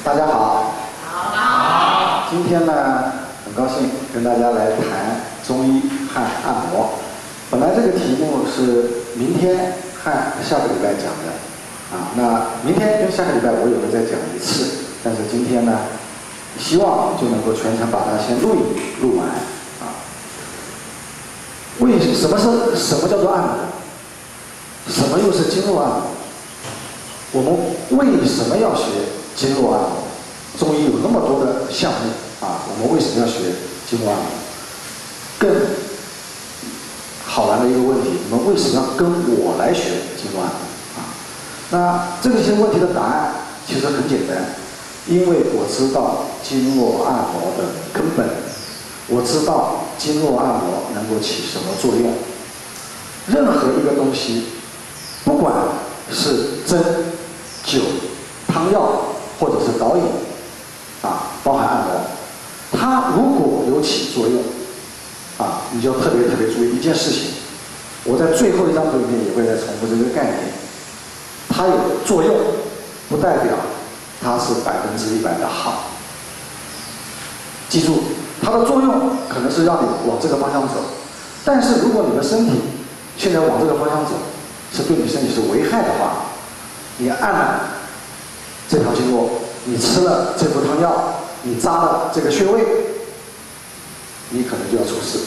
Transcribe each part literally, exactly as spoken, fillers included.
大家好。 好。 今天呢，很高兴跟大家来谈中医和按摩。本来这个题目是明天和下个礼拜讲的，啊，那明天跟下个礼拜我也会再讲一次，但是今天呢，希望就能够全程把它先录影录完，啊。为什么是什么叫做按摩？什么又是经络按摩？我们为什么要学经络按摩？中医有那么多的项目啊，我们为什么要学经络按摩？更好玩的一个问题，你们为什么要跟我来学经络按摩啊？那这个些问题的答案其实很简单，因为我知道经络按摩的根本，我知道经络按摩能够起什么作用。任何一个东西，不管是针、灸、汤药或者是导引啊，包含按摩，它如果有起作用啊，你就特别特别注意一件事情。我在最后一张图里面也会再重复这个概念，它有作用，不代表它是百分之一百的好。记住，它的作用可能是让你往这个方向走，但是如果你的身体现在往这个方向走，是对你身体是危害的话，你按了这条经络，你吃了这副汤药，你扎了这个穴位，你可能就要出事。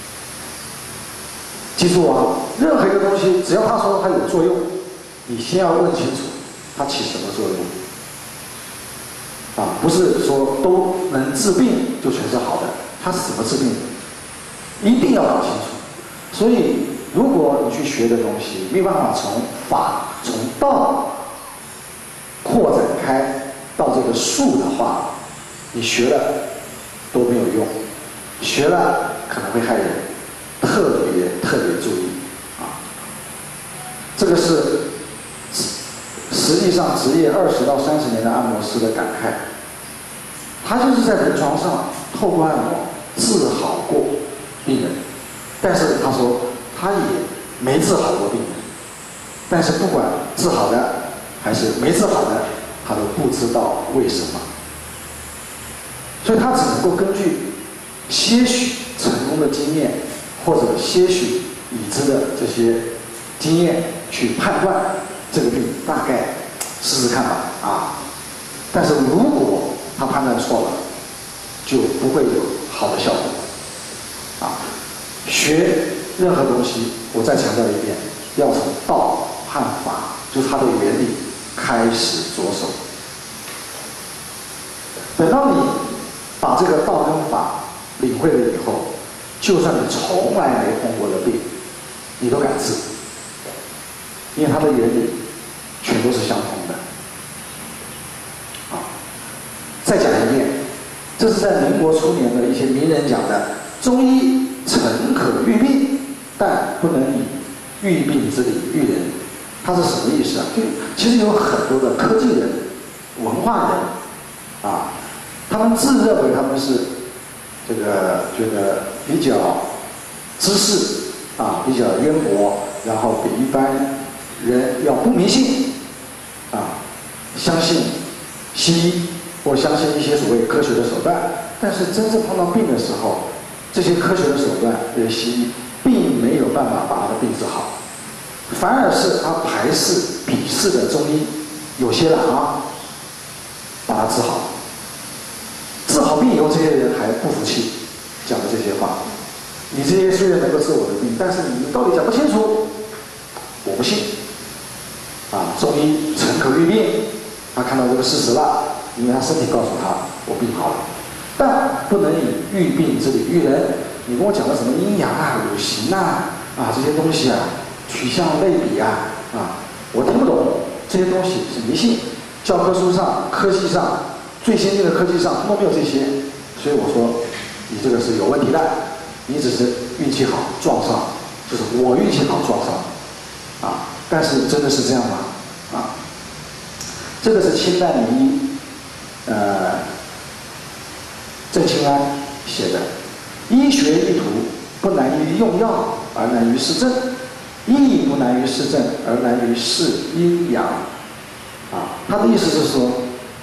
记住啊，任何一个东西，只要他说它有作用，你先要问清楚它起什么作用。啊，不是说都能治病就全是好的，它是怎么治病的，一定要搞清楚。所以，如果你去学的东西没办法从法、从道扩展开到这个术的话，你学了都没有用，学了可能会害人，特别特别注意啊。这个是实际上职业二十到三十年的按摩师的感慨，他就是在临床上透过按摩治好过病人，但是他说他也没治好过病人，但是不管治好的还是没治好的，他都不知道为什么，所以他只能够根据些许成功的经验或者些许已知的这些经验去判断这个病，大概试试看吧啊。但是如果他判断错了，就不会有好的效果啊。学任何东西，我再强调一遍，要从道和法，就是它的原理开始着手。等到你把这个道跟法领会了以后，就算你从来没碰过的病，你都敢治，因为它的原理全都是相同的。啊，再讲一遍，这是在民国初年的一些名人讲的，中医诚可愈病，但不能以愈病之理愈人。它是什么意思啊？就其实有很多的科技人、文化人啊，他们自认为他们是这个觉得比较知识啊，比较渊博，然后比一般人要不迷信啊，相信西医或相信一些所谓科学的手段，但是真正碰到病的时候，这些科学的手段，这些西医并没有办法把他的病治好，反而是他排斥、鄙视的中医，有些人啊，把他治好。治好病以后，这些人还不服气，讲的这些话。你这些虽然能够治我的病，但是你道理讲不清楚，我不信。啊，中医诚可愈病，他看到这个事实了，因为他身体告诉他，我病好了。但不能以愈病之理愈人。你跟我讲的什么阴阳啊、五行啊、啊这些东西啊、取向类比啊，啊，我听不懂。这些东西是迷信，教科书上、科技上最先进的科技上都没有这些。所以我说，你这个是有问题的，你只是运气好撞上，就是我运气好撞上，啊，但是真的是这样吗？啊，这个是清代名医，呃。郑清安写的，医学一途不难于用药，而难于施症；亦不难于施症，而难于释阴阳。啊，他的意思是说，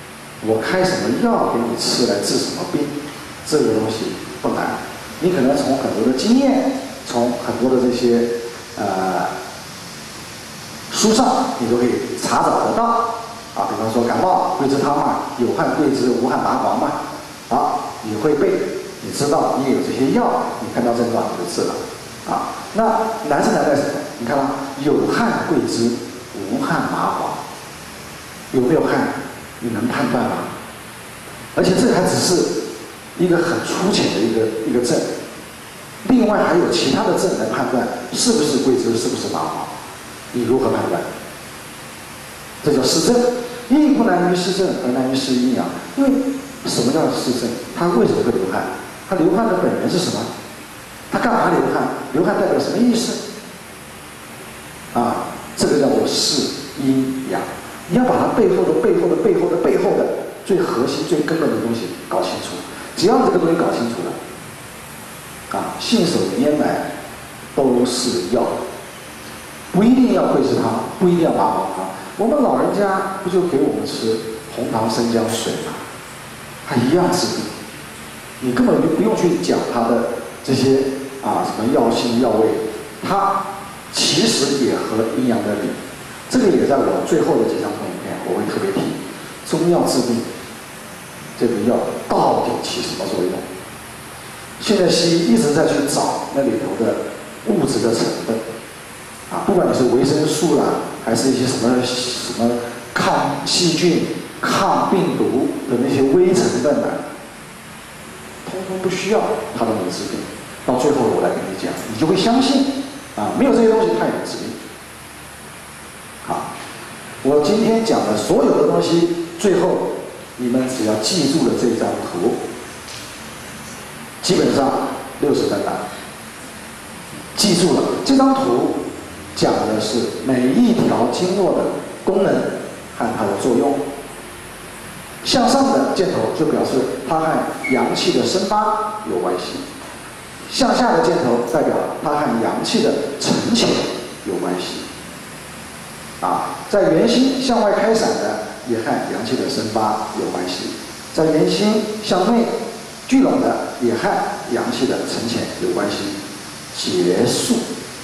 我开什么药给你吃来治什么病，这个东西不难。你可能从很多的经验，从很多的这些呃书上，你都可以查找得到啊。比方说感冒桂枝汤嘛，有汗桂枝，无汗麻黄嘛。好，你会背，你知道你有这些药，你看到症状你就治了啊。那难是难在什么？你看啊，有汗桂枝，无汗麻黄，有没有汗？你能判断吗？而且这还只是一个很粗浅的一个一个症，另外还有其他的症来判断是不是桂枝，是不是麻黄，你如何判断？这叫施症，亦不难于施症，而难于施阴阳。因为什么叫施症？他为什么会流汗？他流汗的本源是什么？他干嘛流汗？流汗代表什么意思？啊，这个叫做施阴阳。你要把它背后的、背后的、背后的、背后的最核心、最根本的东西搞清楚。只要你这个东西搞清楚了，啊，信手拈来都是药，不一定要桂枝汤，不一定要麻黄汤。我们老人家不就给我们吃红糖生姜水吗？它一样治病，你根本就不用去讲它的这些啊什么药性药味，它其实也合阴阳的理。这个也在我最后的几张图影片，我会特别提中药治病这个药到底起什么作用。现在西医一直在去找那里头的物质的成分，啊，不管你是维生素啦，还是一些什么什么抗细菌、抗病毒的那些微成分呢，通通不需要，它都能治病。到最后我来跟你讲，你就会相信啊，没有这些东西它也能治病。好，我今天讲的所有的东西，最后你们只要记住了这张图，基本上六十分了。记住了，这张图讲的是每一条经络的功能和它的作用。向上的箭头就表示它和阳气的生发有关系，向下的箭头代表它和阳气的沉潜有关系。啊，在圆心向外开闪的也和阳气的生发有关系，在圆心向内聚拢的也和阳气的沉潜有关系。结束，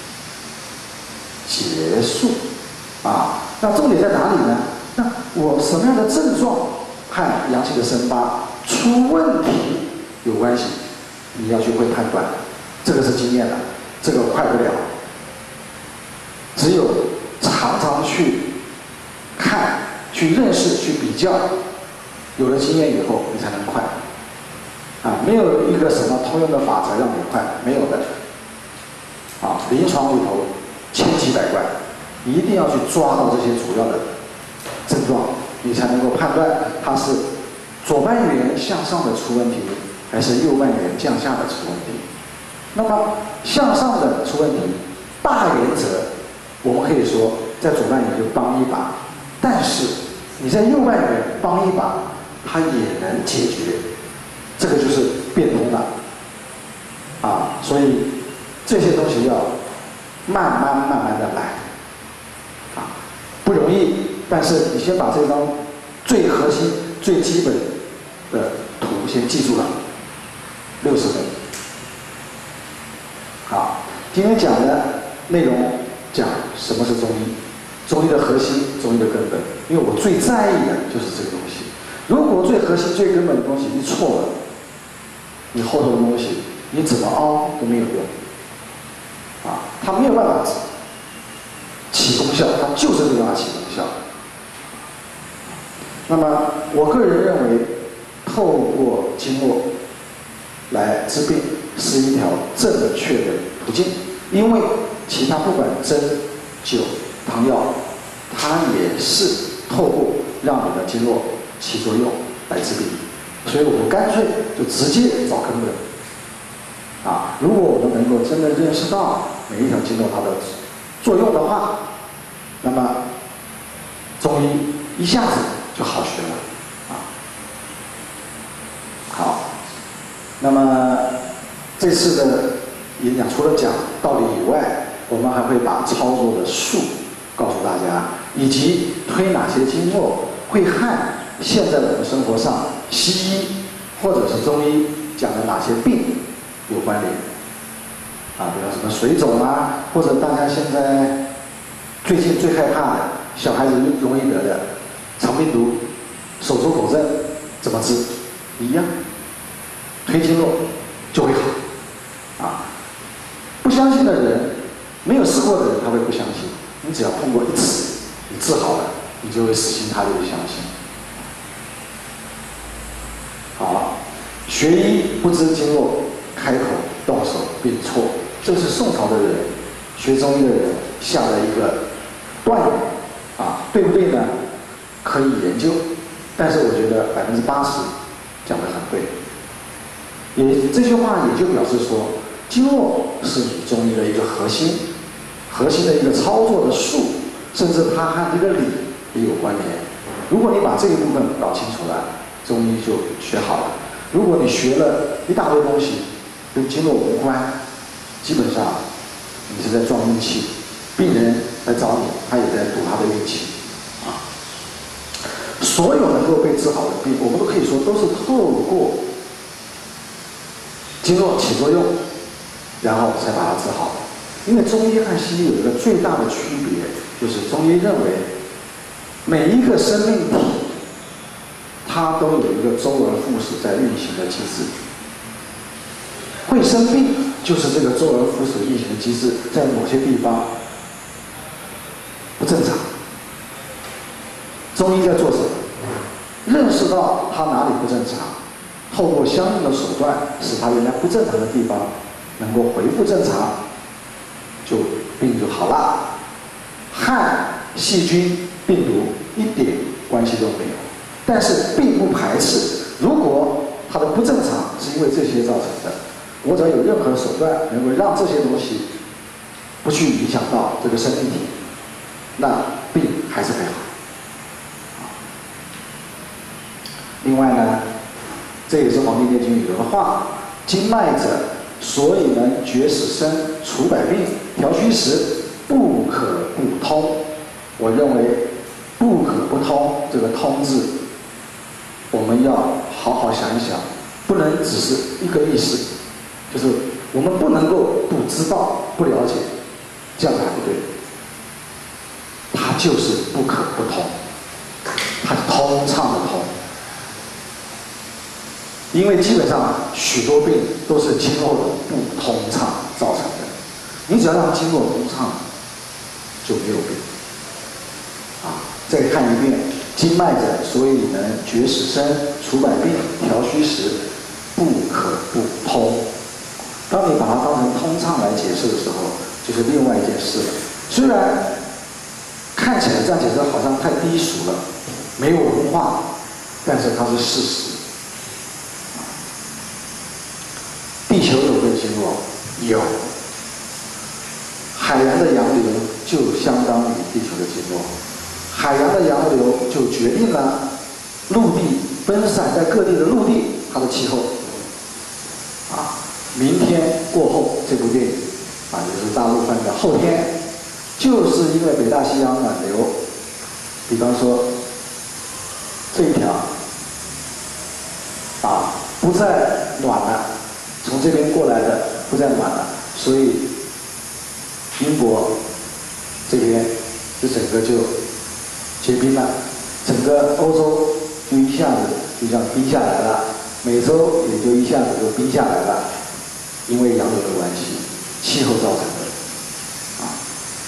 结束，啊，那重点在哪里呢？那我什么样的症状和阳气的生发出问题有关系？你要去会判断，这个是经验的，这个快不了，只有常常去看、去认识、去比较，有了经验以后，你才能快。啊，没有一个什么通用的法则让你快，没有的。啊，临床里头千奇百怪，你一定要去抓到这些主要的症状，你才能够判断它是左半圆向上的出问题，还是右半圆向下的出问题。那么向上的出问题，大原则我们可以说在左半圆就帮一把，但是你在右半圆帮一把，它也能解决，这个就是变通了啊。所以这些东西要慢慢慢慢的来啊，不容易，但是你先把这张最核心最基本的图先记住了，六十分。好，今天讲的内容讲什么是中医，中医的核心，中医的根本。因为我最在意的就是这个东西。如果最核心、最根本的东西一错了，你后头的东西你怎么凹都没有用，啊，它没有办法起功效，它就是没有办法起功效。那么我个人认为，透过经络来治病是一条正确的途径，因为其他不管针、灸、汤药，它也是透过让你的经络起作用来治病，所以我们干脆就直接找根本。啊，如果我们能够真的认识到每一条经络它的作用的话，那么中医一下子就好学了啊。好，那么这次的演讲除了讲道理以外，我们还会把操作的术告诉大家，以及推哪些经络会和现在我们生活上西医或者是中医讲的哪些病有关联啊？比如什么水肿啊，或者大家现在最近最害怕的小孩子容易得的肠病毒、手足口症怎么治？一样，推经络就会好啊！不相信的人，没有试过的人，他会不相信。你只要通过一次，你治好了，你就会死心塌地的相信。好，学医不知经络，开口动手便错，这是宋朝的人学中医的人下的一个断语啊，对不对呢？可以研究，但是我觉得百分之八十讲得很对。也这句话也就表示说，经络是你中医的一个核心，核心的一个操作的术，甚至它和这个理也有关联。如果你把这一部分搞清楚了，中医就学好了。如果你学了一大堆东西跟经络无关，基本上你是在撞运气，病人来找你，他也在赌他的运气啊。所有能够被治好的病，我们都可以说都是透过经络起作用，然后才把它治好。因为中医和西医有一个最大的区别，就是中医认为每一个生命体它都有一个周而复始在运行的机制，会生病就是这个周而复始运行的机制在某些地方不正常。中医在做什么？认识到它哪里不正常，透过相应的手段使它原来不正常的地方能够恢复正常，就病就好了。和细菌、病毒一点关系都没有，但是并不排斥，如果它的不正常是因为这些造成的，我只要有任何手段能够让这些东西不去影响到这个生命体，那病还是会好。另外呢，这也是《黄帝内经》里头的话：经脉者，所以能决死生，除百病，调虚实，不可不通。我认为“不可不通”这个“通”字，我们要好好想一想，不能只是一个意思，就是我们不能够不知道、不了解，这样还不对。它就是不可不通，它是通畅的通。因为基本上许多病都是经络的不通畅造成的，你只要让经络通畅，就没有病。啊，再看一遍：经脉者，所以能决死生，除百病，调虚实，不可不通。当你把它当成通畅来解释的时候，就是另外一件事了。虽然看起来这样解释好像太低俗了，没有文化，但是它是事实。地球有没有经络？有。海洋的洋流就相当于地球的经络，海洋的洋流就决定了陆地分散在各地的陆地它的气候。啊，明天过后这部电影啊，也就是大陆翻的后天，就是因为北大西洋暖流，比方说这一条啊不再暖了。从这边过来的不再暖了，所以英国这边就整个就结冰了，整个欧洲就一下子就这样冰下来了，美洲也就一下子就冰下来了，因为洋流的关系，气候造成的。啊，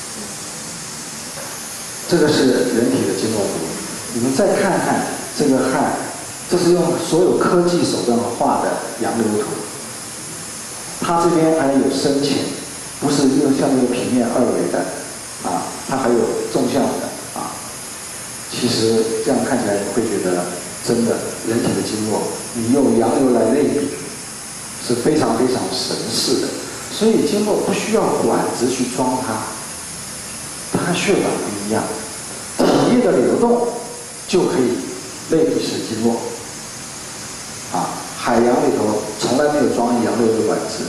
这个是人体的经络图，你们再看看这个汉，这是用所有科技手段画的洋流图。它这边还有深浅，不是用像那个平面二维的，啊，它还有纵向的，啊，其实这样看起来你会觉得，真的人体的经络，你用洋流来类比，是非常非常神似的。所以经络不需要管子去装它，它和血管不一样，体液的流动就可以类比是经络，啊。海洋里头从来没有装洋流的管子。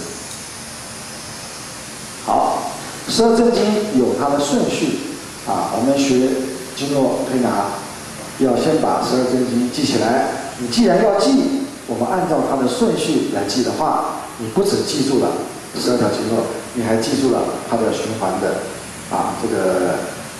好，十二正经有它的顺序啊，我们学经络推拿要先把十二真经记起来。你既然要记，我们按照它的顺序来记的话，你不只记住了十二条经络，你还记住了它的循环的啊这个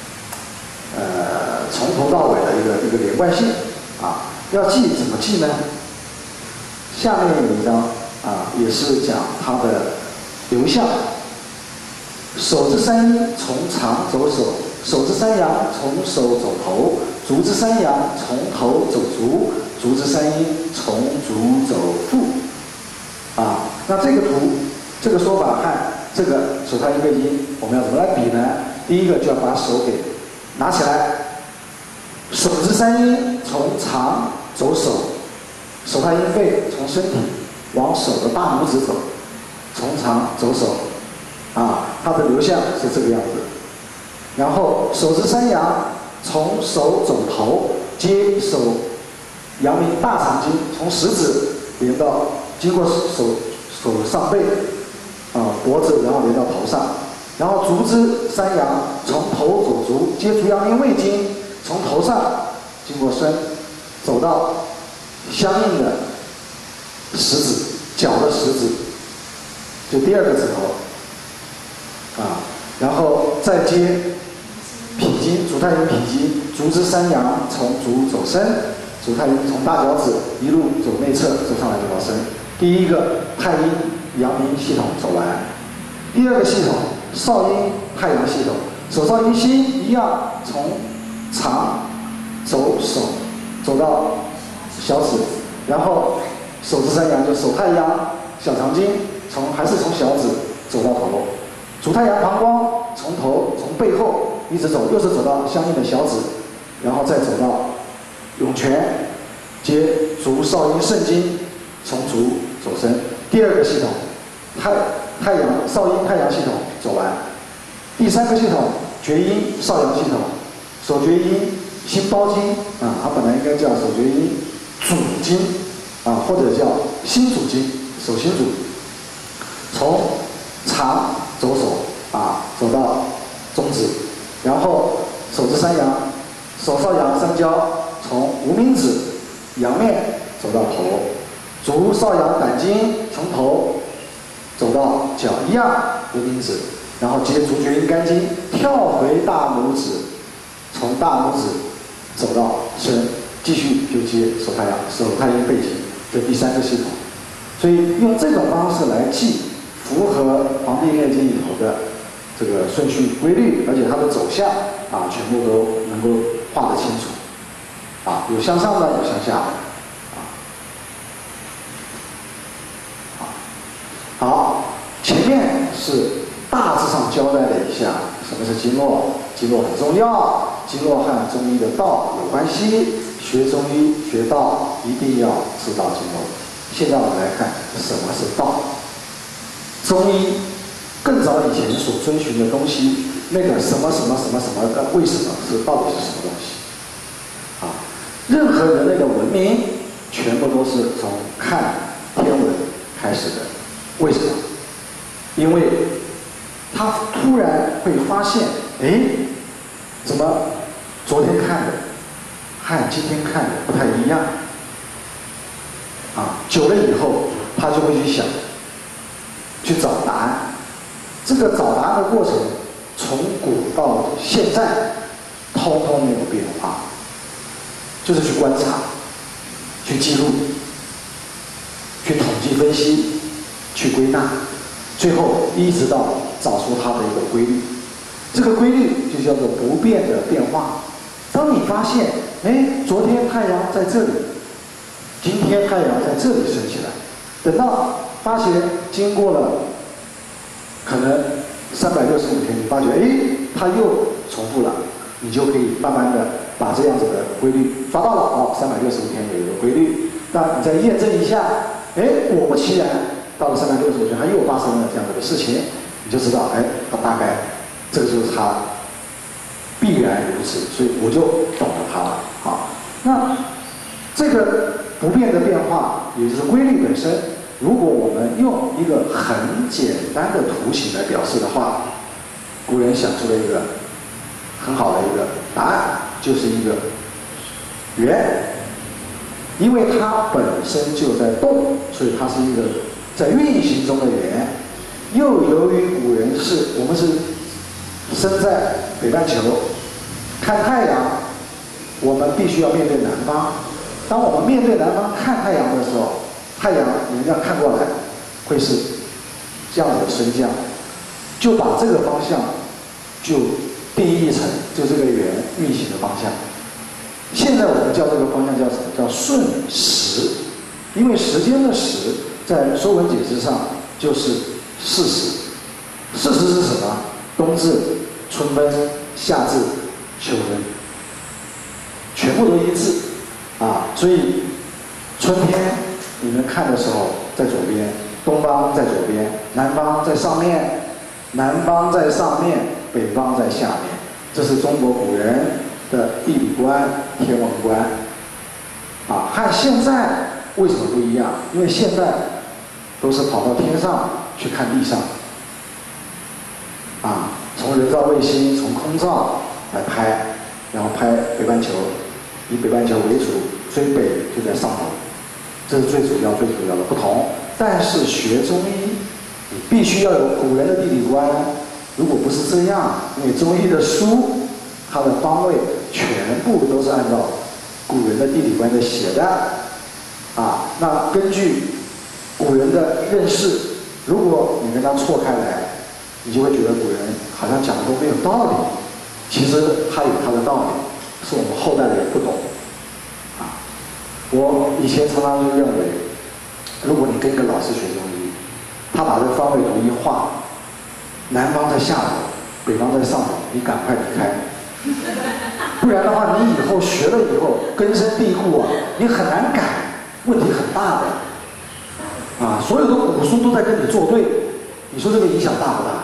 呃从头到尾的一个一个连贯性啊。要记怎么记呢？下面有一章啊，也是讲它的流向。手之三阴从长走手，手之三阳从手走头，足之三阳从头走足，足之三阴从足走腹。啊，那这个图，这个说法和这个手太阴背经，我们要怎么来比呢？第一个就要把手给拿起来，手之三阴从长走手，手太阴背从身体往手的大拇指走，从长走手。啊，它的流向是这个样子。然后手之三阳从手走头，接手阳明大肠经，从食指连到经过手手上背，啊脖子，然后连到头上。然后足之三阳从头走足，接足阳明胃经，从头上经过身，走到相应的食指，脚的食指，就第二个指头。啊，然后再接脾经，足太阴脾经，足之三阳从足走身，足太阴从大脚趾一路走内侧，走上来就到身。第一个太阴阳明系统走完，第二个系统少阴太阳系统，手少阴心一样从长走手走到小指，然后手之三阳就手太阳小肠经，从还是从小指走到头。足太阳膀胱从头从背后一直走，又是走到相应的小指，然后再走到涌泉，接足少阴肾经，从足走身。第二个系统，太太阳少阴太阳系统走完。第三个系统厥阴少阳系统，手厥阴心包经啊，它本来应该叫手厥阴主经啊，或者叫心主经，手心主，从长走手啊，走到中指，然后手之三阳，手少阳三焦从无名指阳面走到头，足少阳胆经从头走到脚一样无名指，然后接足厥阴肝经跳回大拇指，从大拇指走到身，继续就接手太阳手太阴背经，这第三个系统。所以用这种方式来记，符合《黄帝内经》里头的这个顺序规律，而且它的走向啊，全部都能够画得清楚。啊，有向上的，有向下的。啊，好，前面是大致上交代了一下什么是经络，经络很重要，经络和中医的道有关系，学中医学道一定要知道经络。现在我们来看什么是道。中医更早以前所遵循的东西，那个什么什么什么什么的，为什么是到底是什么东西？啊，任何人类的文明，全部都是从看天文开始的。为什么？因为他突然会发现，哎，怎么昨天看的和今天看的不太一样？啊，久了以后，他就会去想，去找答案。这个找答案的过程，从古到现在，通通没有变化，就是去观察、去记录、去统计分析、去归纳，最后一直到找出它的一个规律。这个规律就叫做不变的变化。当你发现，哎，昨天太阳在这里，今天太阳在这里升起来，等到发觉经过了可能三百六十五天，你发觉哎，它又重复了，你就可以慢慢的把这样子的规律抓到了。哦，三百六十五天有一个规律，那你再验证一下，哎，果不其然，到了三百六十五天，它又发生了这样子的事情，你就知道，哎，它大概这个就是它必然如此，所以我就懂了它了。好，那这个不变的变化，也就是规律本身。如果我们用一个很简单的图形来表示的话，古人想出了一个很好的一个答案，就是一个圆，因为它本身就在动，所以它是一个在运行中的圆。又由于古人是我们是身在北半球，看太阳，我们必须要面对南方。当我们面对南方看太阳的时候，太阳人家看过来会是这样子的升降，就把这个方向就定义成就这个圆运行的方向。现在我们叫这个方向叫什么？叫顺时，因为时间的时在《说文解字》上就是四时。四时是什么？冬至、春分、夏至、秋分，全部都一致啊。所以春天你们看的时候在左边，东方在左边，南方在上面，南方在上面，北方在下面。这是中国古人的地理观、天文观啊，和现在为什么不一样？因为现在都是跑到天上去看地上，啊，从人造卫星、从空照来拍，然后拍北半球，以北半球为主，所以北就在上头，这是最主要、最主要的不同。但是学中医，你必须要有古人的地理观。如果不是这样，因为中医的书，它的方位全部都是按照古人的地理观在写的，啊，那根据古人的认识，如果你跟他错开来，你就会觉得古人好像讲的都没有道理。其实他有他的道理，是我们后代的人不懂。啊，我以前常常就认为，如果你跟一个老师学中医，他把这个方位图一画，南方在下头，北方在上头，你赶快离开。不然的话，你以后学了以后根深蒂固啊，你很难改，问题很大的。啊，所有的古书都在跟你作对，你说这个影响大不大？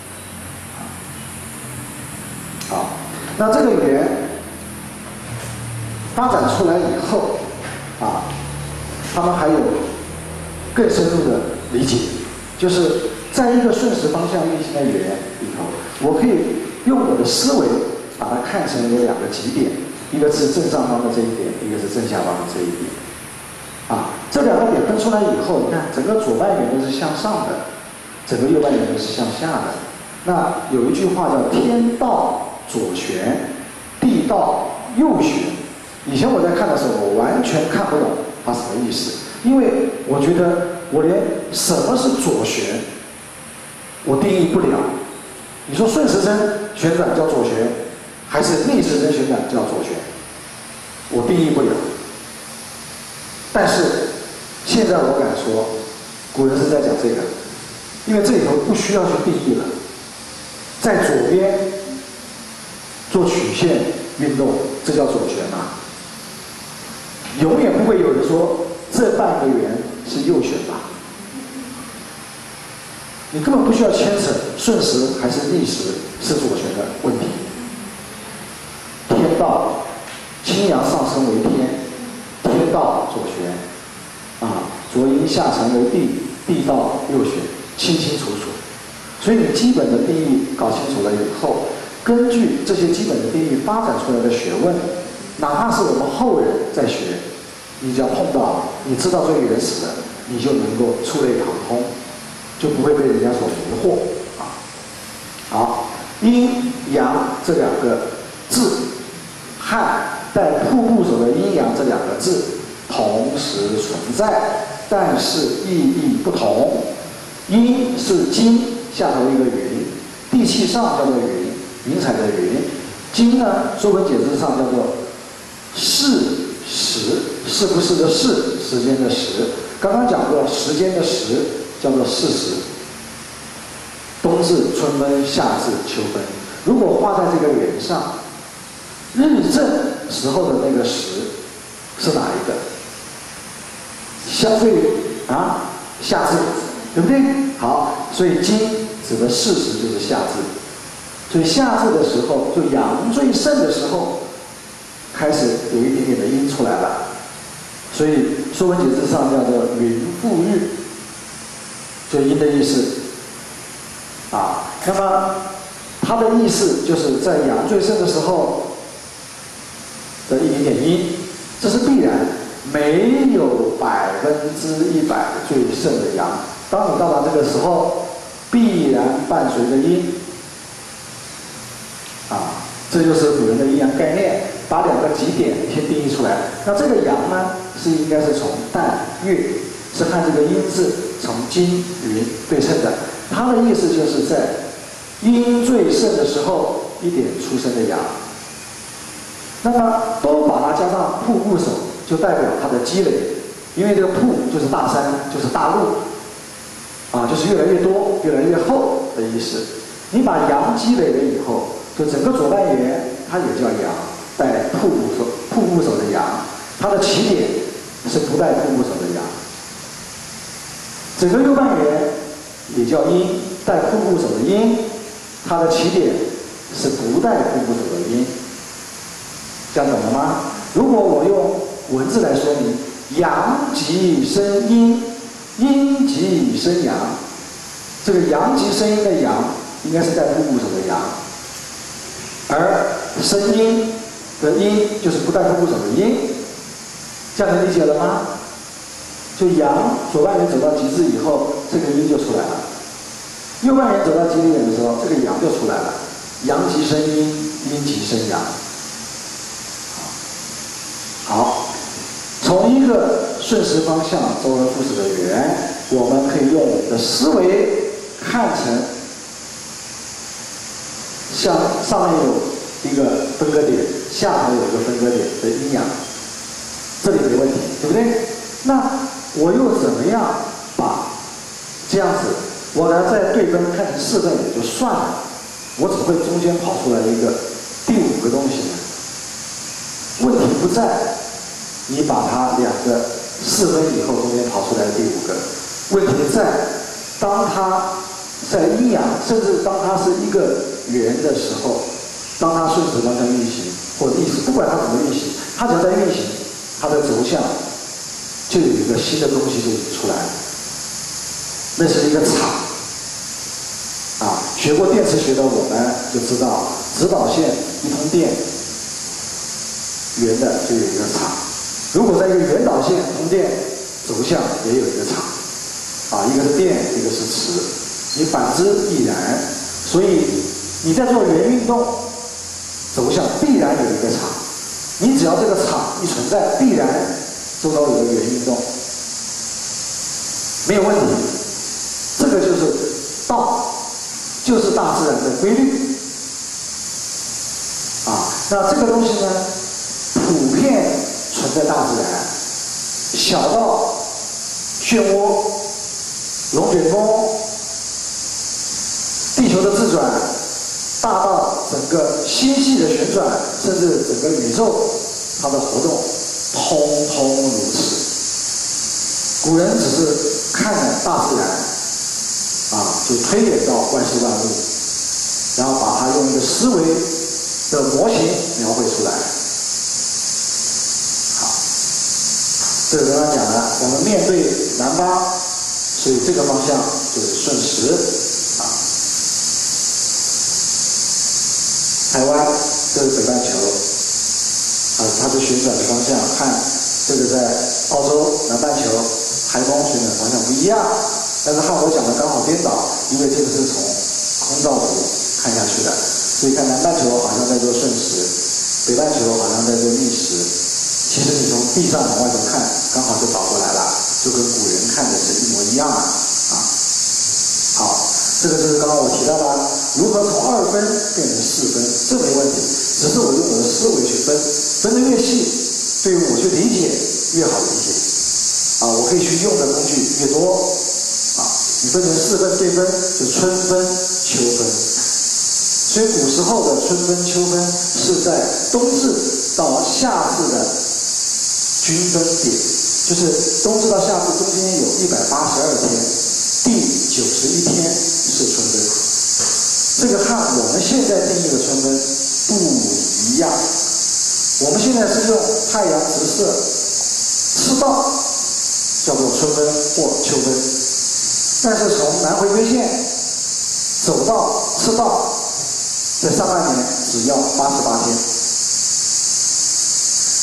好，那这个圆发展出来以后，啊，他们还有更深入的理解，就是在一个顺时方向运行的圆里头，我可以用我的思维把它看成有两个极点，一个是正上方的这一点，一个是正下方的这一点。啊，这两个点分出来以后，你看整个左半圆都是向上的，整个右半圆都是向下的。那有一句话叫“天道左旋，地道右旋”。以前我在看的时候，我完全看不懂它什么意思，因为我觉得我连什么是左旋，我定义不了。你说顺时针旋转叫左旋，还是逆时针旋转叫左旋，我定义不了。但是现在我敢说，古人是在讲这个，因为这里头不需要去定义了，在左边做曲线运动，这叫左旋嘛。永远不会有人说这半个圆是右旋吧？你根本不需要牵扯顺时还是逆时是左旋的问题。天道，清阳上升为天，天道左旋，啊，浊阴下沉为地，地道右旋，清清楚楚。所以你基本的定义搞清楚了以后，根据这些基本的定义发展出来的学问，哪怕是我们后人在学，你只要碰到，你知道最原始的，你就能够触类旁通，就不会被人家所迷惑啊。好，阴阳这两个字，汉带瀑布手的阴阳这两个字同时存在，但是意义不同。阴是金下头一个云，地气上叫做云，云彩的云。金呢，说文解字上叫做是时，是不是的是，时间的时。刚刚讲过，时间的时叫做是时。冬至、春分、夏至、秋分，如果画在这个圆上，日正时候的那个时是哪一个？相对于啊夏至，对不对？好，所以金指的事时就是夏至，所以夏至的时候，就阳最盛的时候，开始有一点点的阴出来了，所以《说文解字》上叫做云覆日，就阴的意思啊。那么它的意思就是在阳最盛的时候的一点点阴， 这是必然，没有百分之一百最胜的阳。当你到达这个时候，必然伴随着阴。啊，这就是古人的阴阳概念，把两个极点先定义出来。那这个阳呢，是应该是从旦月，是看这个阴字从金云对称的。它的意思就是在阴最盛的时候，一点出生的阳。那么都把它加上瀑布手，就代表它的积累，因为这个瀑就是大山，就是大陆，啊，就是越来越多、越来越厚的意思。你把阳积累了以后，就整个左半圆它也叫阳，带瀑布手、瀑布手的阳，它的起点是不带瀑布手的阳。整个右半圆也叫阴，带瀑布手的阴，它的起点是不带瀑布手的阴。这样懂了吗？如果我用文字来说明，阳极生阴，阴极生阳，这个阳极生阴的阳应该是带瀑布手的阳，而生阴的阴就是不带瀑布手的阴，这样能理解了吗？就阳左半圆走到极致以后，这个阴就出来了；右半圆走到极点的时候，这个阳就出来了。阳极生阴，阴极生阳。好，从一个顺时方向周而复始的圆，我们可以用我们的思维看成，像上面有一个分割点，下头有一个分割点的阴阳，这里没问题，对不对？那我又怎么样把这样子，我呢再对分看成四分也就算了，我只会中间跑出来一个第五个东西呢？问题不在你把它两个四分以后中间跑出来的第五个，问题在当它在阴阳，甚至当它是一个圆的时候，当它顺时方向运行或逆时，不管它怎么运行，它只要在运行，它的轴向就有一个新的东西就出来了，那是一个场。啊，学过电磁学的我们就知道，直导线一通电，圆的就有一个场。如果在一个圆导线通电，轴向也有一个场。啊，一个是电，一个是磁，你反之亦然。所以你在做圆运动，轴向必然有一个场。你只要这个场一存在，必然周遭有个圆运动，没有问题。这个就是道。就是大自然的规律啊，那这个东西呢，普遍存在大自然，小到漩涡、龙卷风、地球的自转，大到整个星系的旋转，甚至整个宇宙它的活动，通通如此。古人只是看了大自然。啊，就推演到万事万物，然后把它用一个思维的模型描绘出来。好，这个刚刚讲了，我们面对南方，所以这个方向就是顺时啊。台湾这是北半球，啊，它的旋转的方向，看这个在澳洲南半球，台风旋转方向不一样。但是汉国讲的刚好颠倒，因为这个是从空照图看下去的，所以看南半球好像在做顺时，北半球好像在做逆时。其实你从地上往外头看，刚好就倒过来了，就跟古人看的是一模一样的啊。好，这个就是刚刚我提到的，如何从二分变成四分，这没问题，只是我用我的思维去分，分得越细，对于我去理解越好理解啊，我可以去用的工具越多。你分成四分对分，就春分、秋分。所以古时候的春分、秋分是在冬至到夏至的均分点，就是冬至到夏至中间有一百八十二天，第九十一天是春分。这个和我们现在定义的春分不一样。我们现在是用太阳直射赤道叫做春分或秋分。但是从南回归线走到赤道，在上半年只要八十八天，啊，所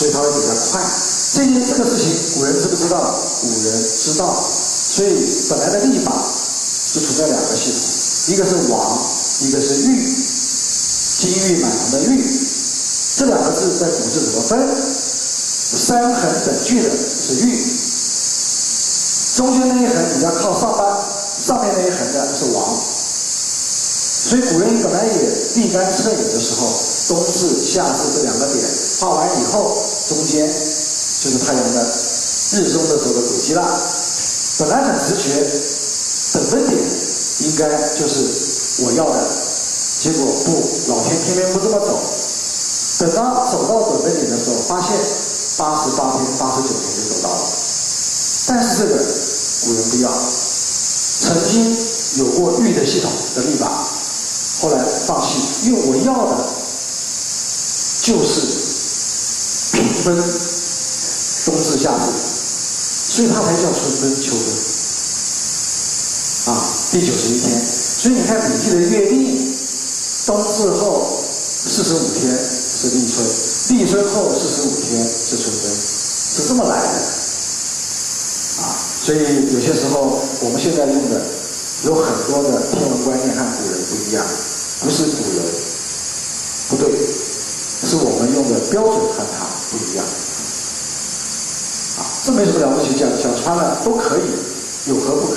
所以它会比较快。这件这个事情，古人知不知道？古人知道，所以本来的历法就存在两个系统，一个是王，一个是御，金玉满堂的玉，这两个字在古字怎么分？三横等距的是玉，中间那一横比较靠上半，上面那一横的是王。所以古人本来也立竿测影的时候，冬至、夏至这两个点画完以后，中间就是太阳的日中的时候的轨迹了。本来很直觉，等分点应该就是我要的，结果不，老天偏偏不这么走。等到走到等分点的时候，发现八十八天、八十九天就走到了。但是这个古人不要，曾经有过玉的系统的历法。后来放弃，因为我要的就是平分冬至夏至，所以它才叫春分秋分啊，第九十一天。所以你看《礼记》的月历，冬至后四十五天是立春，立春后四十五天是春分，是这么来的啊。所以有些时候我们现在用的有很多的天文观念和古人不一样。不是古人不对，是我们用的标准和它不一样。啊，这没什么了不起，讲讲穿了都可以，有何不可？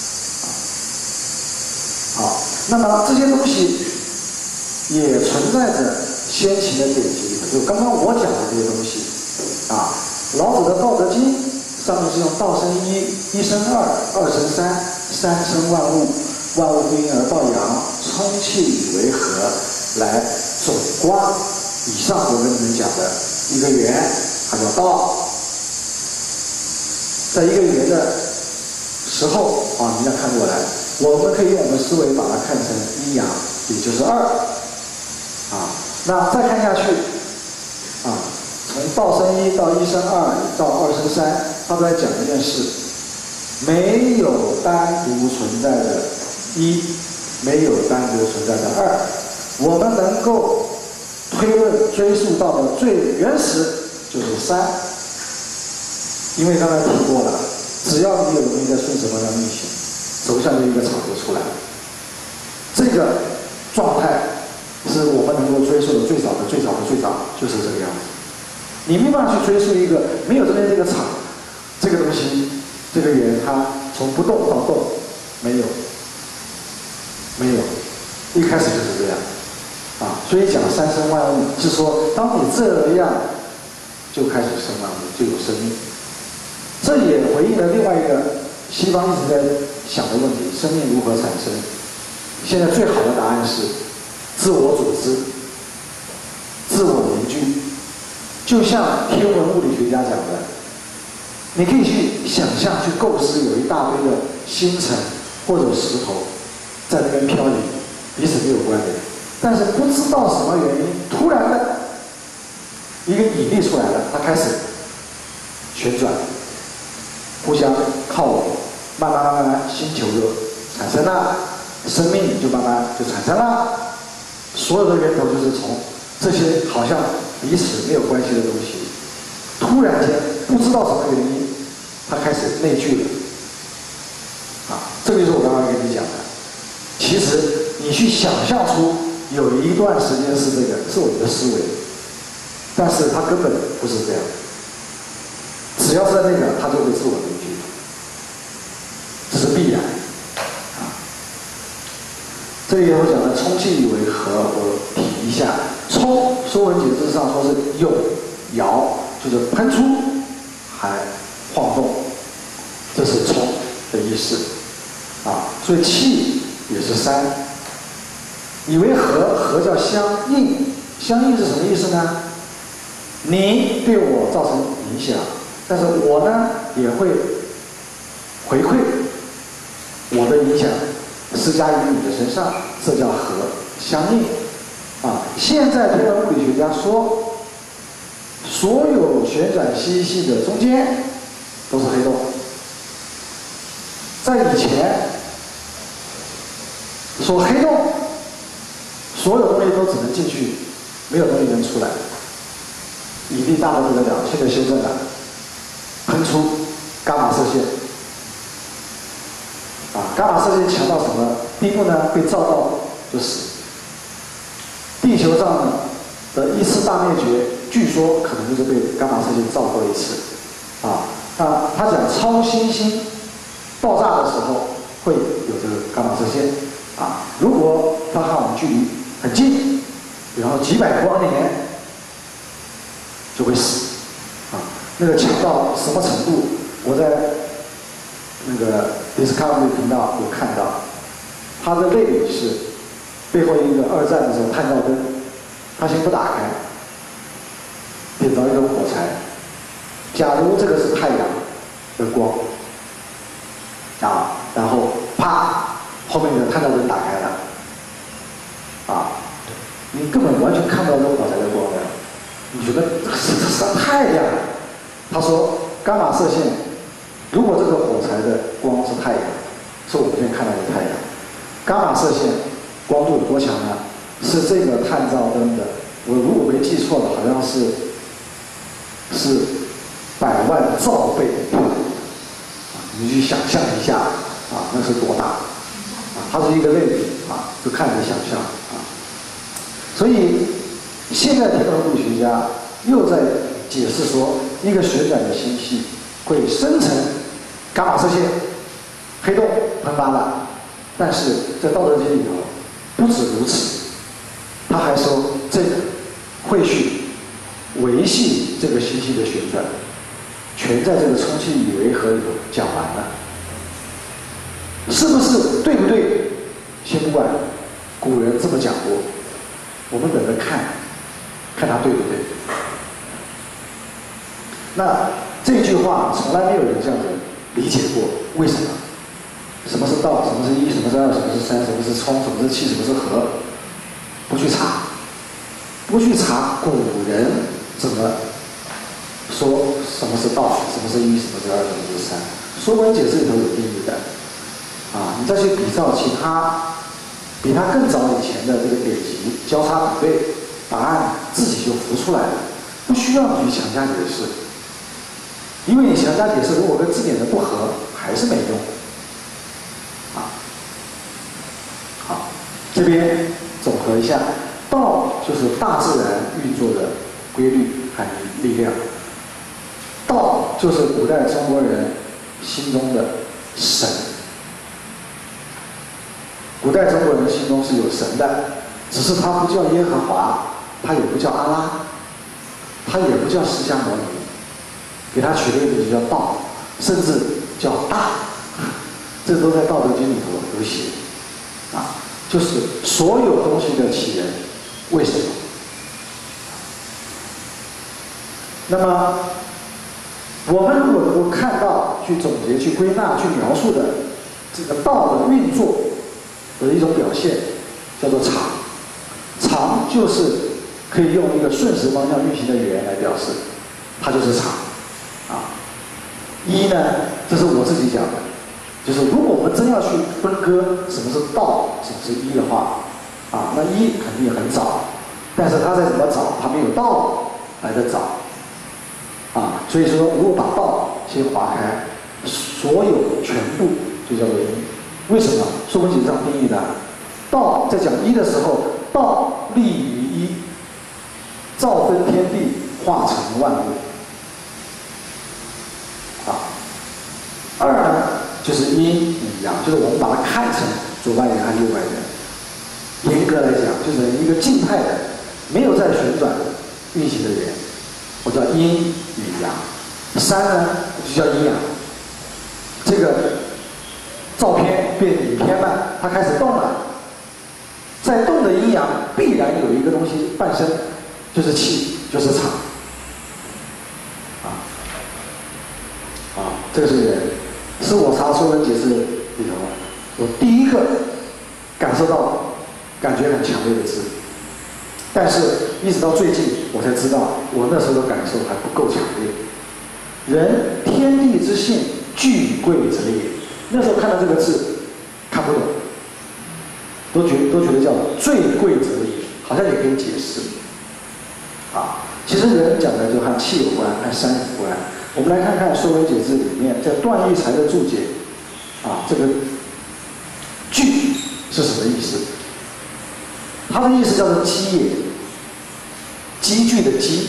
啊，好，那么这些东西也存在着先秦的典籍，就刚刚我讲的这些东西。啊，老子的《道德经》上面是用道生一，一生二，二生三，三生万物。万物不因而道阳，充气以为和，来总观以上我跟你们讲的一个圆，它叫道。在一个圆的时候啊，你要看过来，我们可以用我们思维把它看成阴阳，也就是二。啊，那再看下去，啊，从道生一到一生二到二生三，他都在讲一件事：没有单独存在的。一，没有单独存在的二，我们能够推论追溯到的最原始就是三，因为刚才提过了，只要你有东西在顺什么样运行，走向的一个场就出来了。这个状态是我们能够追溯的最早的、最早的、最早，就是这个样子。你没办法去追溯一个没有这边这个场，这个东西，这个圆它从不动到动，没有。没有，一开始就是这样，啊，所以讲三生万物是说，当你这样，就开始生万物，就有生命。这也回应了另外一个西方一直在想的问题：生命如何产生？现在最好的答案是自我组织、自我凝聚。就像天文物理学家讲的，你可以去想象、去构思，有一大堆的星辰或者石头。在那边漂移，彼此没有关联，但是不知道什么原因，突然的一个引力出来了，它开始旋转，互相靠拢，慢慢慢慢，星球就产生了，生命就慢慢就产生了。所有的源头就是从这些好像彼此没有关系的东西，突然间不知道什么原因，它开始内聚了。啊，这个就是我刚刚跟你讲的。其实你去想象出有一段时间是这个，是我们的思维，但是它根本不是这样。只要是那个，它就会自我凝聚，这是必然。啊，这里我讲的充气以为和，我提一下，充，《说文解字》上说是涌摇，就是喷出，还晃动，这是充的意思。啊，所以气。也是三，以为和，和叫相应，相应是什么意思呢？你对我造成影响，但是我呢也会回馈我的影响施加于你的身上，这叫和，相应。啊，现在天文物理学家说，所有旋转星系的中间都是黑洞，在以前。说黑洞，所有东西都只能进去，没有东西能出来。 引力大的不得了，现在修正了，喷出伽马射线。啊，伽马射线强到什么地步呢？被照到就死。地球上呢的一次大灭绝，据说可能就是被伽马射线照过一次。啊，那他讲超新星爆炸的时候会有这个伽马射线。啊，如果它和我们距离很近，然后几百光年就会死。啊，那个强到什么程度？我在那个 Discovery 频道有看到，它的类比是背后一个二战的时候探照灯，它先不打开，点着一根火柴。假如这个是太阳的光，啊，然后啪，后面的探照灯打开了，啊，你根本完全看不到这个火柴的光亮，你觉得这是这是太阳？他说伽马射线，如果这个火柴的光是太阳，是我们现在看到的太阳，伽马射线光度有多强呢？是这个探照灯的，我如果没记错了，好像是是百万兆倍，你去想象一下啊，那是多大啊？它是一个类比啊，就看着想象啊。所以现在天文物理学家又在解释说，一个旋转的星系会生成伽马射线，黑洞喷发了。但是在《道德经》里头，不止如此，他还说这个会去维系这个星系的旋转，全在这个充气以维核里头讲完了。是不是对不对？先不管，古人这么讲过，我们等着看，看他对不对。那这句话从来没有人这样子理解过，为什么？什么是道？什么是一？什么是二？什么是三？什么是冲？什么是气？什么是和？不去查，不去查古人怎么说什么是道，什么是一，什么是二，什么是三。《说文解字》里头有定义的。啊，你再去比照其他比他更早以前的这个典籍，交叉比对，答案自己就浮出来了，不需要你去强加解释。因为你强加解释，如果跟字典的不合，还是没用。啊，好，这边总合一下，道就是大自然运作的规律和力量，道就是古代中国人心中的神。古代中国人心中是有神的，只是他不叫耶和华，他也不叫阿拉，他也不叫释迦牟尼，给他取了一个名字叫道，甚至叫大，这都在《道德经》里头有写。啊，就是所有东西的起源，为什么？那么，我们如果能够看到、去总结、去归纳、去描述的这个道的运作的一种表现，叫做场。场就是可以用一个顺时方向运行的语言来表示，它就是场。啊，一呢，这是我自己讲的，就是如果我们真要去分割什么是道，什么是一的话，啊，那一肯定很早，但是它再怎么早，它没有道来得早。啊，所以说，如果把道先划开，所有全部就叫做一。为什么？《说文解字》上定义的，道在讲一的时候，道立于一，造分天地，化成万物。啊，二呢，就是阴与阳，就是我们把它看成左半圆和右半圆。严格来讲，就是一个静态的、没有在旋转运行的圆，我叫阴与阳。三呢，就叫阴阳。这个照片变影片了，它开始动了。在动的阴阳必然有一个东西伴生，就是气，就是场。啊，啊，这个是人，是我查《说文解字》里头，我第一个感受到感觉很强烈的字。但是，一直到最近，我才知道，我那时候的感受还不够强烈。人天地之性，巨贵者也。那时候看到这个字，看不懂，都觉都觉得叫最贵者也，好像也可以解释。啊， 其实人讲的就和气有关，和山有关。我们来看看《说文解字》里面在段玉裁的注解，啊，这个“聚”是什么意思？它的意思叫做“积”也，积聚的“积”，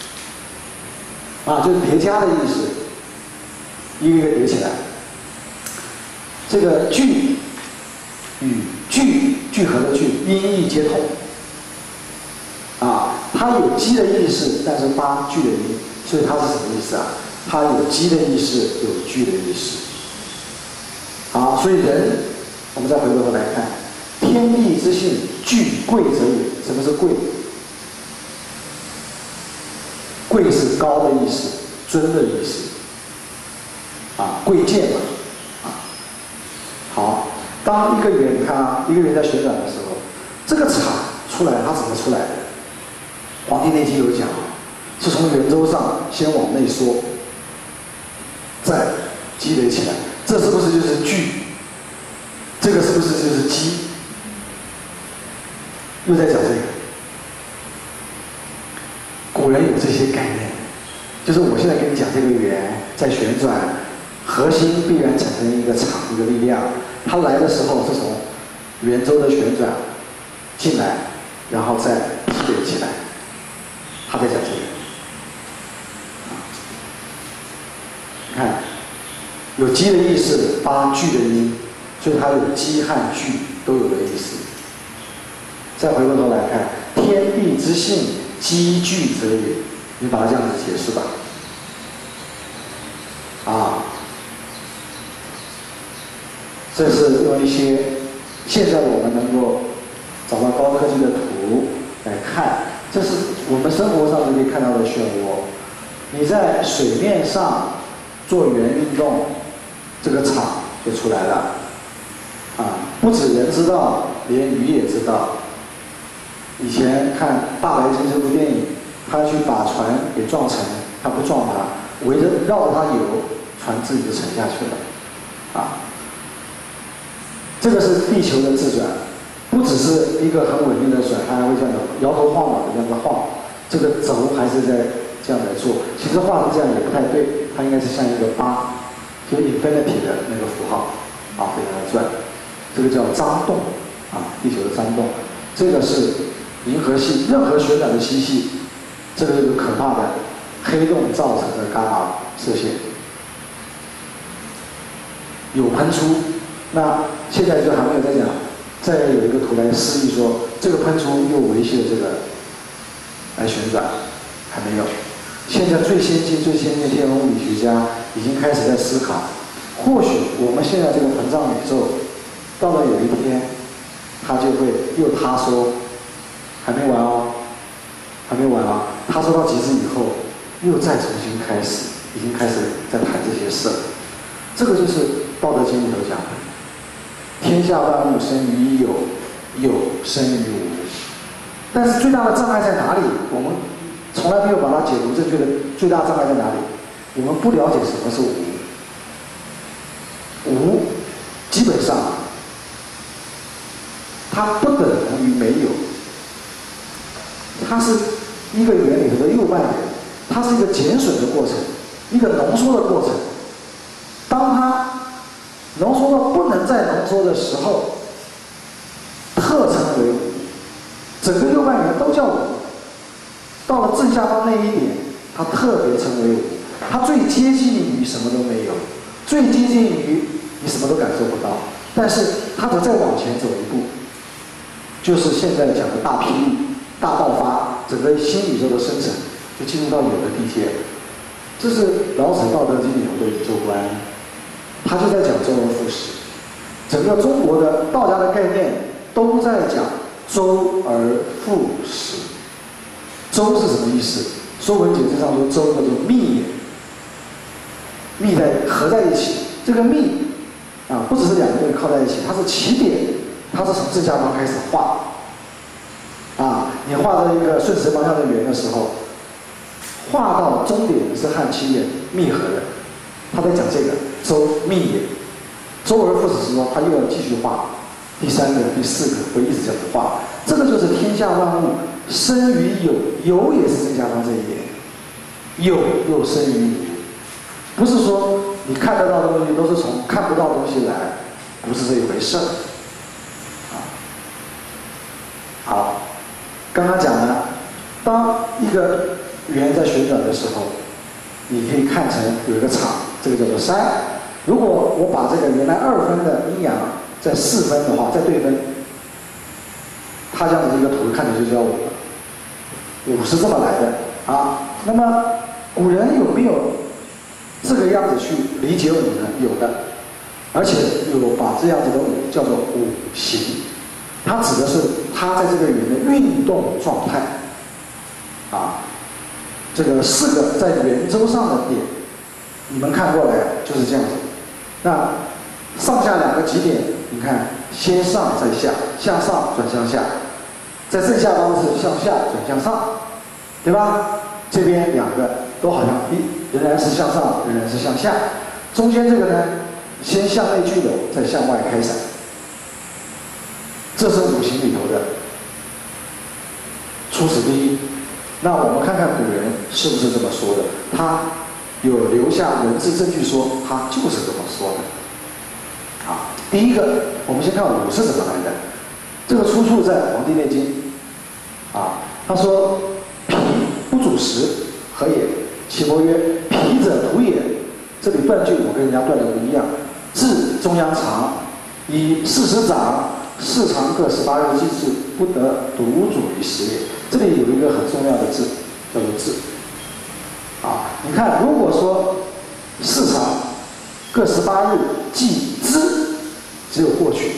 啊，就是叠加的意思，一个一个叠起来。这个“聚”与聚聚合的“聚”音译皆通。啊，它有积的意思，但是发聚的音，所以它是什么意思啊？它有积的意思，有聚的意思。好，所以人，我们再回过头来看，天地之性，聚贵则也。什么是贵？贵是高的意思，尊的意思。啊，贵贱嘛。啊，好，当一个圆，你看啊，一个圆在旋转的时候，这个场出来，它怎么出来的？《黄帝内经》有讲，是从圆周上先往内缩，再积累起来，这是不是就是聚？这个是不是就是积？又在讲这个。古人有这些概念，就是我现在跟你讲这个圆在旋转，核心必然产生一个场，一个力量，它来的时候是从圆周的旋转进来，然后再积累起来。他在讲这个，你看，有积的意思，发聚的音，所以它有积和聚都有的意思。再回过头来看，天地之性，积聚则也，你把它这样子解释吧。啊，这是用一些现在我们能够找到高科技的图来看。这是我们生活上就可以看到的漩涡。你在水面上做圆运动，这个场就出来了。啊，不止人知道，连鱼也知道。以前看《大白鲸》这部电影，他去把船给撞沉，他不撞它，围着绕着它游，船自己就沉下去了。啊，这个是地球的自转。不只是一个很稳定的转，它还会这样的摇头晃脑的这样的晃，这个轴还是在这样来做。其实画成这样也不太对，它应该是像一个八，就 infinity 的那个符号，啊，非常的转。这个叫张动，啊，地球的张动。这个是银河系任何旋转的星系，这个有可怕的黑洞造成的伽马射线，有喷出。那现在就还没有在讲。再有一个图来示意说，这个喷出又维系了这个来旋转，还没有。现在最先进、最先进的天文物理学家已经开始在思考，或许我们现在这个膨胀宇宙，到了有一天，它就会又塌缩，还没完哦，还没完啊！塌缩到极致以后，又再重新开始，已经开始在谈这些事了。这个就是《道德经》里头讲的。天下万物生于有，有生于无。但是最大的障碍在哪里？我们从来没有把它解读正确的。最大障碍在哪里？我们不了解什么是无。无，基本上它不等同于没有。它是一个圆里头的右半圆，它是一个减损的过程，一个浓缩的过程。当它浓缩到不能再浓缩的时候，特称为无。整个右半圆都叫无。到了正下方那一点，它特别称为无。它最接近于什么都没有，最接近于你什么都感受不到。但是它得再往前走一步，就是现在讲的大霹雳、大爆发，整个新宇宙的生成就进入到有的地界。这是老子《道德经》里头的宇宙观。他就在讲周而复始，整个中国的道家的概念都在讲周而复始。周是什么意思？《说文解字》上说周叫做密也，密在合在一起。这个密啊，不只是两个东西靠在一起，它是起点，它是从正下方开始画。啊，你画到一个顺时方向的圆的时候，画到终点是和起点密合的。他在讲这个周密也，周而复始是说他又要继续画， 第三个、第四个会一直这样子画。这个就是天下万物生于有，有也是郑家庄这一点，有又生于无，不是说你看得到的东西都是从看不到的东西来，不是这一回事儿。啊，好，刚刚讲了，当一个圆在旋转的时候，你可以看成有一个场，这个叫做山。如果我把这个原来二分的阴阳再四分的话，再对分，它这样的一个图看着就叫五了。五是这么来的啊。那么古人有没有这个样子去理解五呢？有的，而且有把这样子的五叫做五行，它指的是它在这个圆的运动状态啊。这个四个在圆周上的点，你们看过来就是这样子。那上下两个极点，你看先上再下，向上转向下，在正下方是向下转向上，对吧？这边两个都好像一仍然是向上，仍然是向下，中间这个呢，先向内聚拢，再向外开展。这是五行里头的初始第一。那我们看看古人是不是这么说的？他有留下文字证据说他就是这么说的。啊，第一个，我们先看五是怎么来的。这个出处在《黄帝内经》。啊，他说：“脾不主食，何也？”岐伯曰：“脾者土也。”这里断句我跟人家断的不一样。至中央长，以四时长，四长各十八日计制，不得独主于时也。这里有一个很重要的字，叫做“至”。啊，你看，如果说四长各十八日计之，只有过去。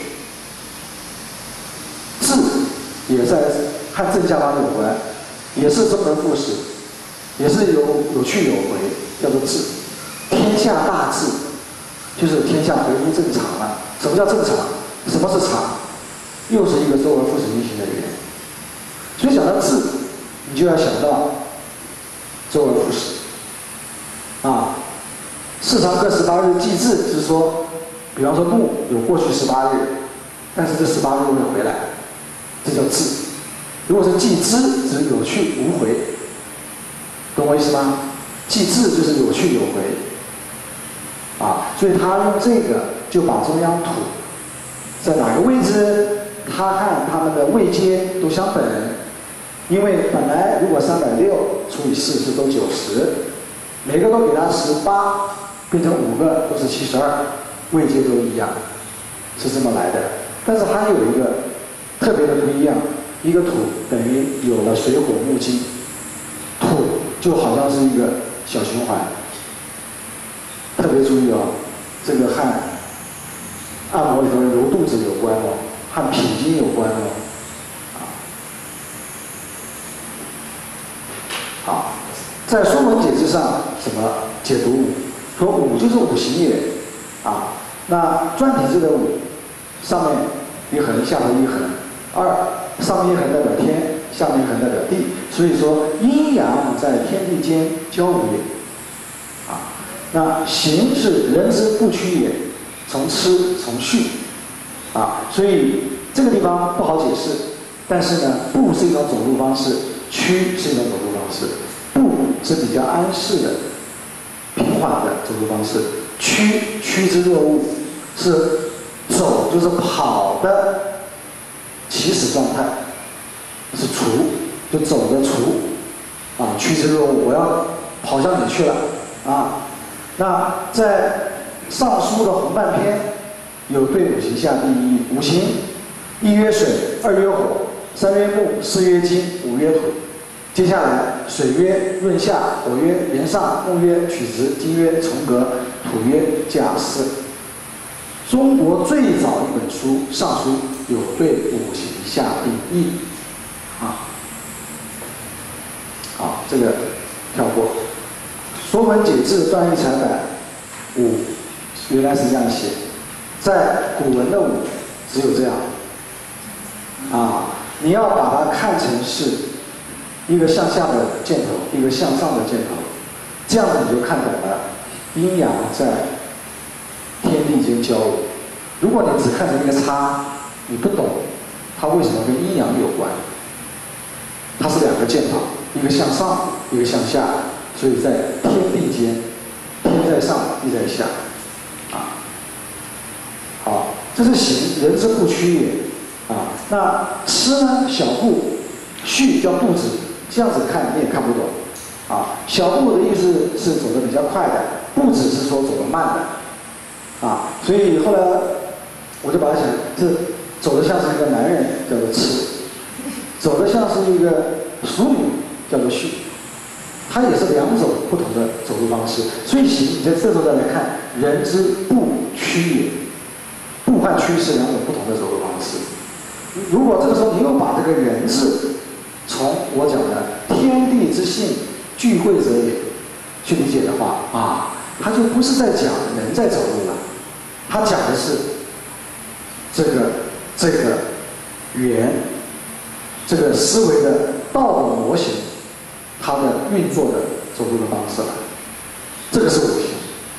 至也在和正下方有关，也是周而复始，也是有有去有回，叫做至。天下大治，就是天下回复正常了。什么叫正常？什么是常？又是一个周而复始运行的圆。所以讲到治，你就要想到周而复始。啊，四长各十八日计至，就是说，比方说木有过去十八日，但是这十八日会回来，这叫至。如果是计之，指有去无回，懂我意思吗？计至就是有去有回。啊，所以他用这个就把中央土在哪个位置，它和它们的位阶都相等。因为本来如果三百六除以四是都九十，每个都给它十八，变成五个都是七十二，位阶都一样，是这么来的。但是它有一个特别的不一样，一个土等于有了水火木金，土就好像是一个小循环。特别注意哦，这个和按摩里头揉肚子有关哦，和脾经有关哦。好，在《说文解字》上怎么解读五？说五就是五行也啊。那篆体字的五，上面一横，下头一横，二上面一横代表天，下面一横代表地，所以说阴阳在天地间交舞也。啊，那行是人之不屈也，从吃从畜啊，所以这个地方不好解释。但是呢，步是一种走路方式，趋是一种走路方式。步是比较安适的、平缓的走路方式，趋趋之若鹜是走，就是跑的起始状态，是刍，就走的刍啊，趋之若鹜，我要跑向你去了啊。那在《尚书》的洪范篇有对五行下第一义，五行一曰水，二曰火，三曰木，四曰金，五曰土。接下来，水曰润下，火曰炎上，木曰曲直，金曰从革，土曰甲巳。中国最早一本书《尚书》有对五行下定义，啊，好，这个跳过。《说文解字》段义才版五原来是这样写，在古文的五只有这样，啊，你要把它看成是一个向下的箭头，一个向上的箭头，这样子你就看懂了阴阳在天地间交舞。如果你只看成一个叉， 你不懂它为什么跟阴阳有关。它是两个箭头，一个向上，一个向下，所以在天地间，天在上，地在下，啊，好，这是形，人之不屈也，啊，那吃呢？小步，序叫步子，这样子看你也看不懂，啊，小步的意思是走得比较快的，步子是说走得慢的，啊，所以后来我就把它想，这走得像是一个男人，叫做吃。走得像是一个淑女，叫做序，它也是两种不同的走路方式。所以行，你在这时候再来看，人之步屈也，步和屈是两种不同的走路方式。如果这个时候你又把这个人字从我讲的天地之性聚会者也去理解的话啊，它就不是在讲人在走路了，它讲的是这个这个圆。这个思维的道的模型，它的运作的走路的方式了，这个是五行。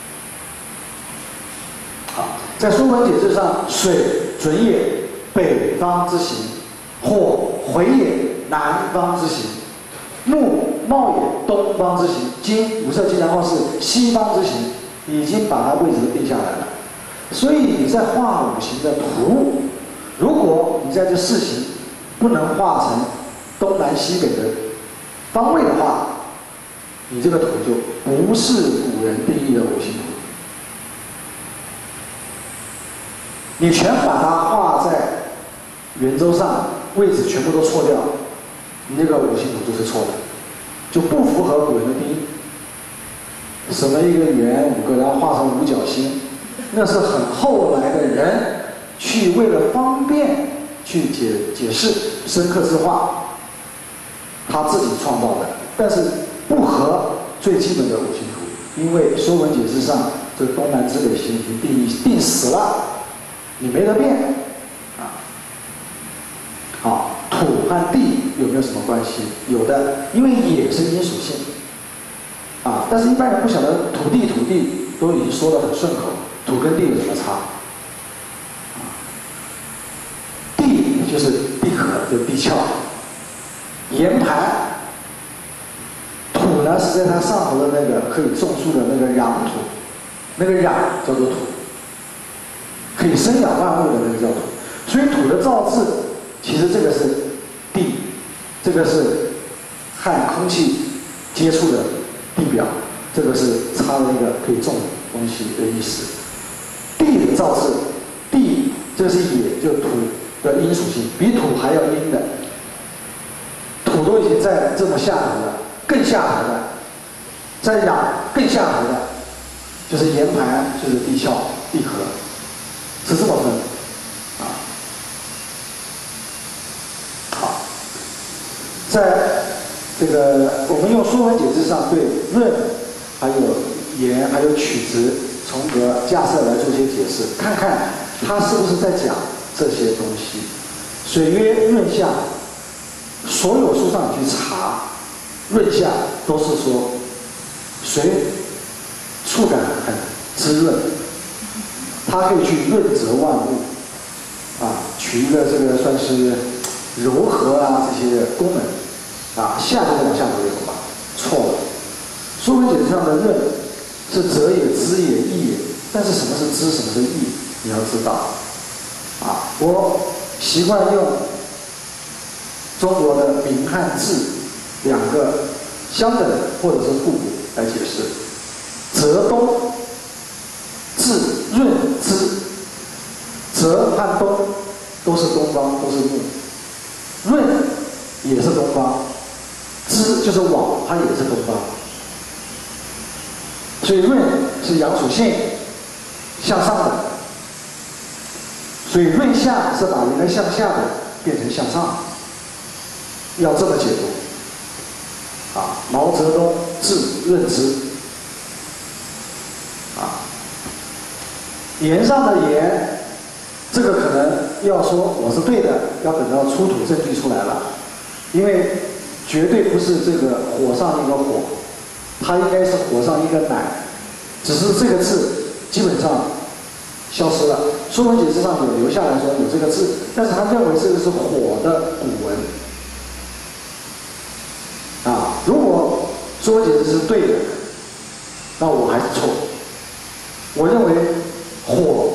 好，在《说文解字》上，水准也，北方之行；火回也，南方之行；木茂也，东方之行；金五色金阳号是西方之行，已经把它位置定下来了。所以你在画五行的图，如果你在这四行不能画成东南西北的方位的话，你这个图就不是古人定义的五行图。你全把它画在圆周上，位置全部都错掉，你这个五行图就是错的，就不符合古人的定义。什么一个圆五个，然后画成五角星，那是很后来的人去为了方便去解解释深刻之化，他自己创造的，但是不合最基本的五行图，因为《说文解字》上这个东南之北行已经定义定死了，你没得变啊。好，土和地有没有什么关系？有的，因为也是阴属性啊，但是一般人不晓得土地土地都已经说得很顺口，土跟地有什么差？就是地壳，就是地壳。岩盘，土呢是在它上头的那个可以种树的那个壤土，那个壤叫做土，可以生养万物的那个叫土。所以土的造字，其实这个是地，这个是和空气接触的地表，这个是插了一个可以种东西的意思。地的造字，地这是也，就是土的阴属性，比土还要阴的，土都已经在这么下头了，更下头的，在壤更下头的，就是岩盘，就是地壳、地壳，是这么分啊。好，在这个我们用《说文解字》上对润、还有言、还有曲直、重格、架设来做一些解释，看看它是不是在讲这些东西。水曰润下，所有书上你去查，润下都是说水触感很滋润，它可以去润泽万物，啊，取一个这个算是柔和啊这些功能，啊，下就是往下头有吧？错了，《说文解字》上的润是泽也、滋也、益也，但是什么是滋，什么是益，你要知道。啊，我习惯用中国的明汉字两个相等或者是互补来解释。泽东，至润之，泽和东都是东方，都是木，润也是东方，之就是往，它也是东方。所以润是阳属性，向上的。所以润下是把原来向下的变成向上，要这么解读。啊，毛泽东至润之。啊，言上的言，这个可能要说我是对的，要等到出土证据出来了，因为绝对不是这个火上一个火，它应该是火上一个乃，只是这个字基本上消失了。《说文解字》上有留下来说有这个字，但是他认为这个是火的古文。啊，如果《说文解字》是对的，那我还是错。我认为火